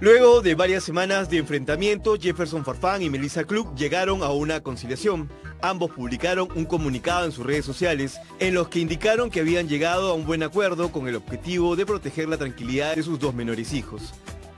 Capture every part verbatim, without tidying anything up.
Luego de varias semanas de enfrentamiento, Jefferson Farfán y Melissa Klug llegaron a una conciliación. Ambos publicaron un comunicado en sus redes sociales en los que indicaron que habían llegado a un buen acuerdo con el objetivo de proteger la tranquilidad de sus dos menores hijos.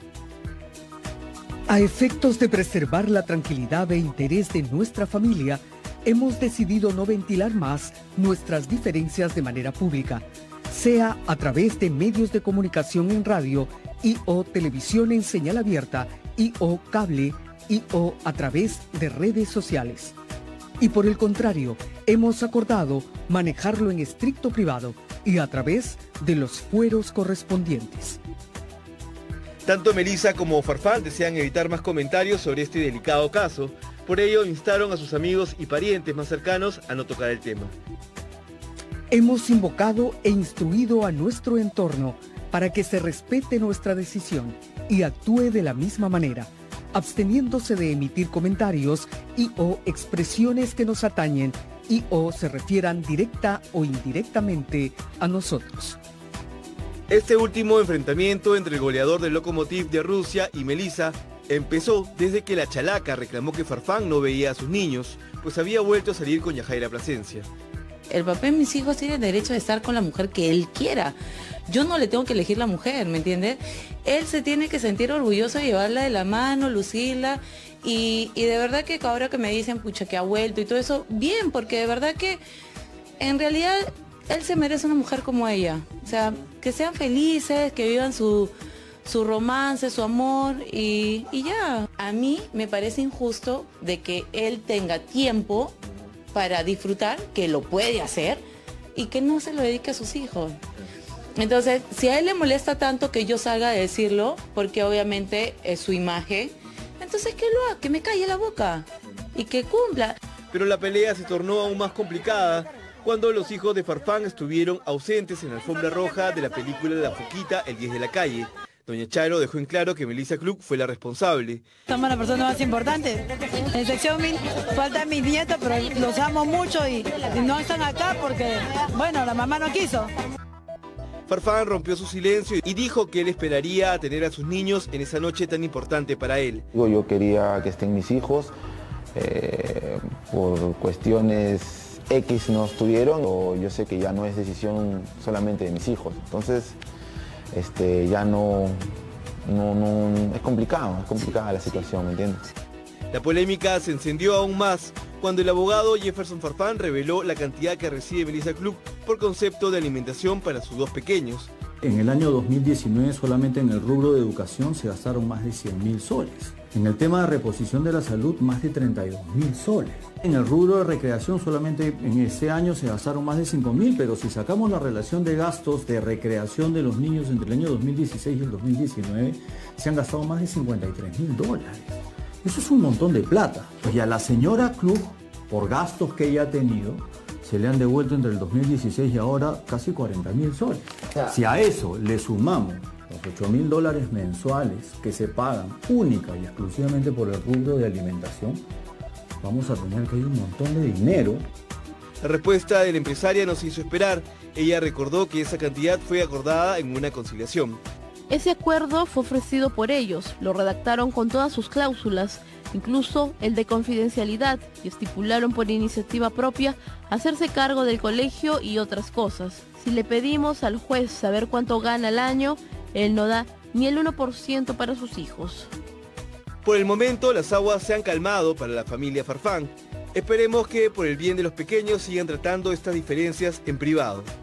A efectos de preservar la tranquilidad e interés de nuestra familia, hemos decidido no ventilar más nuestras diferencias de manera pública, sea a través de medios de comunicación en radio y o televisión en señal abierta y o cable y o a través de redes sociales. Y por el contrario, hemos acordado manejarlo en estricto privado y a través de los fueros correspondientes. Tanto Melissa como Farfán desean evitar más comentarios sobre este delicado caso. Por ello, instaron a sus amigos y parientes más cercanos a no tocar el tema. Hemos invocado e instruido a nuestro entorno para que se respete nuestra decisión y actúe de la misma manera, absteniéndose de emitir comentarios y o expresiones que nos atañen y o se refieran directa o indirectamente a nosotros. Este último enfrentamiento entre el goleador del Lokomotiv de Rusia y Melissa empezó desde que la chalaca reclamó que Farfán no veía a sus niños, pues había vuelto a salir con Yajaira Plasencia. El papá de mis hijos tiene el derecho de estar con la mujer que él quiera. Yo no le tengo que elegir la mujer, ¿me entiendes? Él se tiene que sentir orgulloso de llevarla de la mano, lucirla. Y, y de verdad que ahora que me dicen, pucha, que ha vuelto y todo eso, bien, porque de verdad que en realidad él se merece una mujer como ella. O sea, que sean felices, que vivan su, su romance, su amor y, y ya. A mí me parece injusto de que él tenga tiempo para disfrutar, que lo puede hacer, y que no se lo dedique a sus hijos. Entonces, si a él le molesta tanto que yo salga a decirlo, porque obviamente es su imagen, entonces que lo haga, que me calle la boca y que cumpla. Pero la pelea se tornó aún más complicada cuando los hijos de Farfán estuvieron ausentes en la alfombra roja de la película La Foquita, El diez de la calle. Doña Charo dejó en claro que Melissa Klug fue la responsable. Somos las personas más importantes. En sección mil faltan mis nietos, pero los amo mucho y, y no están acá porque, bueno, la mamá no quiso. Farfán rompió su silencio y dijo que él esperaría a tener a sus niños en esa noche tan importante para él. Yo quería que estén mis hijos, eh, por cuestiones X no estuvieron, o yo sé que ya no es decisión solamente de mis hijos, entonces este, ya no, no, no, es complicado, es complicada la situación, ¿me entiendes? La polémica se encendió aún más cuando el abogado Jefferson Farfán reveló la cantidad que recibe Melissa Klug por concepto de alimentación para sus dos pequeños. En el año dos mil diecinueve solamente en el rubro de educación se gastaron más de cien mil soles. En el tema de reposición de la salud, más de treinta y dos mil soles. En el rubro de recreación solamente en ese año se gastaron más de cinco mil, pero si sacamos la relación de gastos de recreación de los niños entre el año dos mil dieciséis y el dos mil diecinueve, se han gastado más de cincuenta y tres mil dólares. Eso es un montón de plata. Y a la señora Klug, por gastos que ella ha tenido, se le han devuelto entre el dos mil dieciséis y ahora casi cuarenta mil soles. Si a eso le sumamos los ocho mil dólares mensuales que se pagan única y exclusivamente por el rubro de alimentación, vamos a tener que ir un montón de dinero. La respuesta de la empresaria nos hizo esperar. Ella recordó que esa cantidad fue acordada en una conciliación. Ese acuerdo fue ofrecido por ellos, lo redactaron con todas sus cláusulas, incluso el de confidencialidad, y estipularon por iniciativa propia hacerse cargo del colegio y otras cosas. Si le pedimos al juez saber cuánto gana al año, él no da ni el uno por ciento para sus hijos. Por el momento, las aguas se han calmado para la familia Farfán. Esperemos que por el bien de los pequeños sigan tratando estas diferencias en privado.